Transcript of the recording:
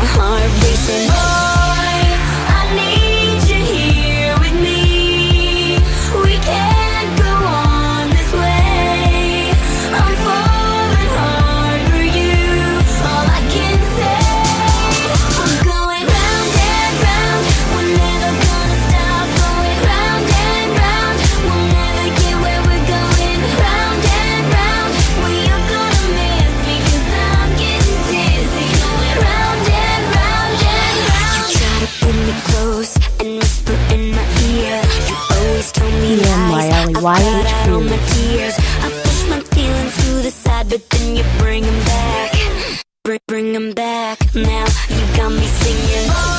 heart racing. Boy, I need you here with me. We can't go on this way. I'm falling hard for you. All I can say, I'm going round and round. We're never gonna stop going round and round. We'll never get where we're going. Round and round. Well, you're gonna miss me 'cause I'm getting dizzy. Going round and round and round. You try to pull me close and whisper in my ear. You always told me lies. I cried out all my tears. I push my feelings to the side, but then you bring them back. Bring them back. Now you got me singing.